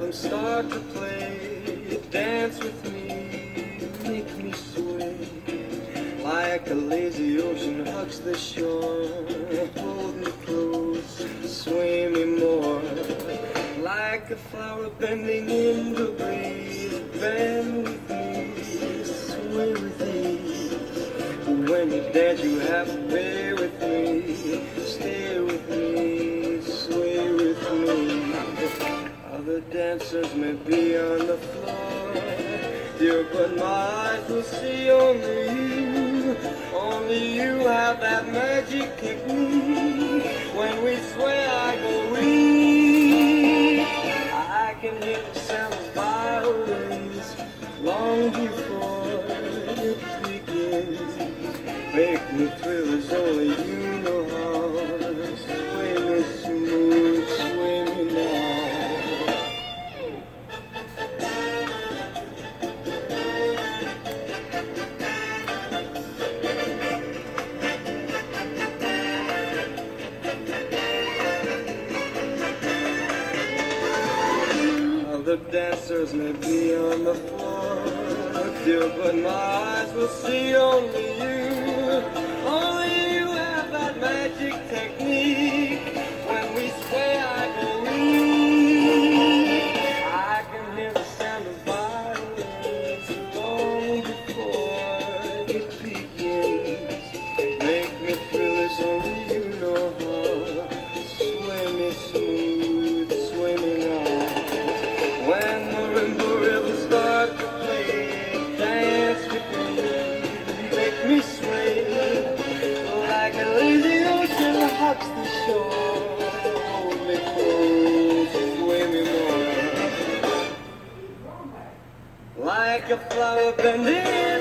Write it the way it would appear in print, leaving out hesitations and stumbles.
rhythm start to play. Dance with me, make me sway. Like a lazy ocean hugs the shore. Hold me close, sway me more. Like a flower bending in the breeze. Bend with me, sway with ease. When you dance you have to be with me. Stay with me, sway with me. Other dancers may be on the floor, dear, but my eyes will see only you. Only you have that magic technique. When we sway I go weak. I can hear the sound of violins long before it begins. Make me thrill as only you know how. Sway me smooth, sway me now. Other dancers may be on the floor, dear, but my eyes will see only you. Only you have that magic technique. When we sway I go weak. I can hear the sound of violins long before it begins. Make me feel as only you know how. Sway me smooth, sway me now. When marimba rhythms start to play, dance with me, make me sway. Like a lazy ocean hugs the shore. Hold me close, sway me more. Like a flower bending